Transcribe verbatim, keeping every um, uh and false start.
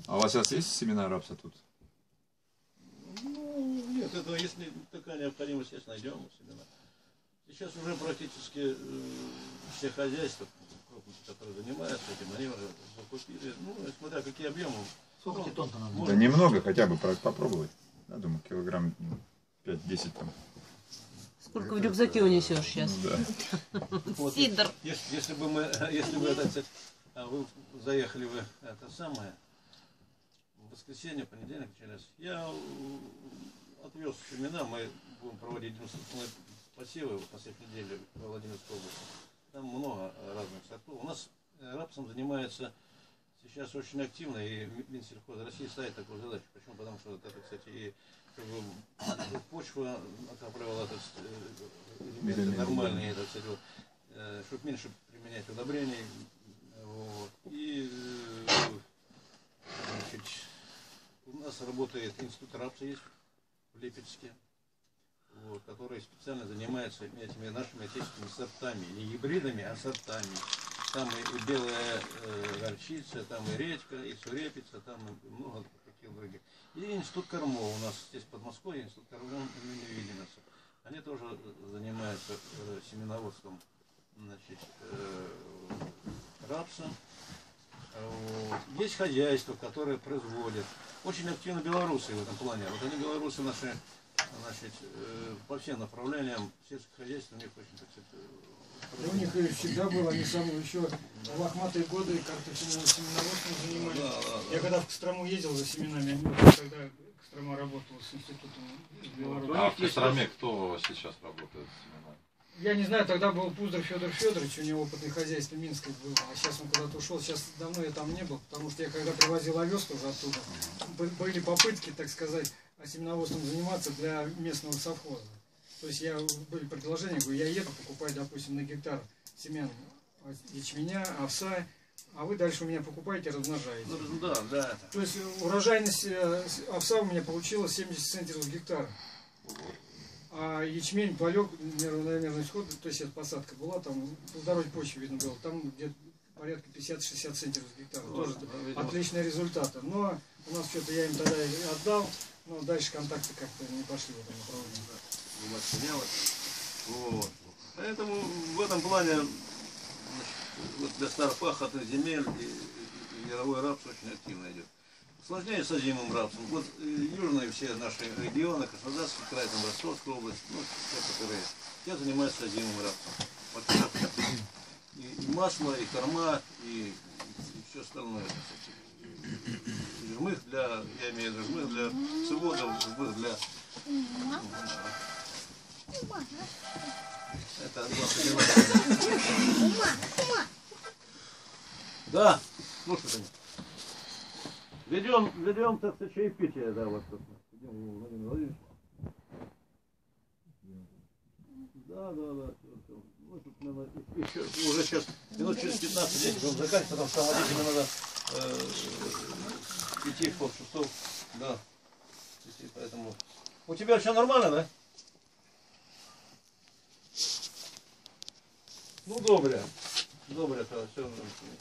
А у вас сейчас есть семена рапса тут? Ну, нет, это если такая необходимость есть, найдем семена. Сейчас уже практически э, все хозяйства, которые занимаются этим, они уже закупили, ну, смотря какие объемы. Сколько тонн-то надо? Да немного, хотя бы попробовать. Я думаю, килограмм пять-десять там. Сколько в рюкзаке унесешь сейчас? Да. Вот, Сидор. Если, если бы мы, если бы это, кстати, вы заехали вы это самое, в воскресенье, понедельник, через, я отвез семена, мы будем проводить демонстрационные посевы в последней неделе в Владимирской области. Там много разных сортов. У нас рапсом занимается сейчас очень активно, и Минсельхоз России ставит такую задачу. Почему? Потому что это, кстати, и чтобы почва накапливала этот, элементы нормальные, это, кстати, вот, чтобы меньше применять удобрений. Вот. И значит, у нас работает институт рапса есть в Липецке, вот, который специально занимается этими нашими отечественными сортами, не гибридами, а сортами. Там и белая э, горчица, там и редька, и сурепица, там и много таких других. И институт Кормова у нас здесь в Подмосковье, институт Кормова имени Вильямса. Они тоже занимаются э, семеноводством, значит, э, рапса. Вот. Есть хозяйства, которые производят. Очень активно белорусы в этом плане. Вот они, белорусы наши, значит, э, по всем направлениям сельских хозяйств, у них очень, так сказать, да у них всегда было, они самые еще в лохматые годы как-то семеноводством занимались. Да, да, да. Я когда в Кострому ездил за семенами, они вот тогда Кострома работала с институтом Беларуси. А в Костроме кто сейчас работает с семенами? Я не знаю, тогда был Пузырь Федор Федорович, у него опытное хозяйство Минское было, а сейчас он куда-то ушел. Сейчас давно я там не был, потому что я когда привозил овес тоже оттуда, были попытки, так сказать, семеноводством заниматься для местного совхоза. То есть я, были предложения, говорю, я еду, покупаю, допустим, на гектар семян ячменя, овса, а вы дальше у меня покупаете, размножаете. Ну, да, да. То есть урожайность овса у меня получилась семьдесят центнеров с гектара. А ячмень, полег, равномерный сход, то есть эта посадка была, там по здоровой почве видно было, там где-то порядка пятьдесят-шестьдесят центнеров с гектара. Тоже видимо, отличные результаты. Но у нас что-то я им тогда отдал, но дальше контакты как-то не пошли в этом направлении. Вот. Поэтому в этом плане, значит, вот для старопахотных земель и, и, и мировой рапс очень активно идет. Сложнее с озимым рапсом. Вот южные все наши регионы, Краснодарский край, там, Ростовская область, ну, те, которые я занимаюсь озимым рапсом. И, и масло, и корма, и, и все остальное. Жмых для, я имею в виду жмых для всевозов, жмых для... Это да, слушай, ведем, ведем, так сказать, чаепитие, да, вот тут. Да, да, да. Ну, тут, наверное, еще, уже сейчас минут через пятнадцать будем заканчивать, потому что водителю надо э, идти в полшестого. Да. Идти, поэтому. У тебя все нормально, да? Ну, добре. Добре, все.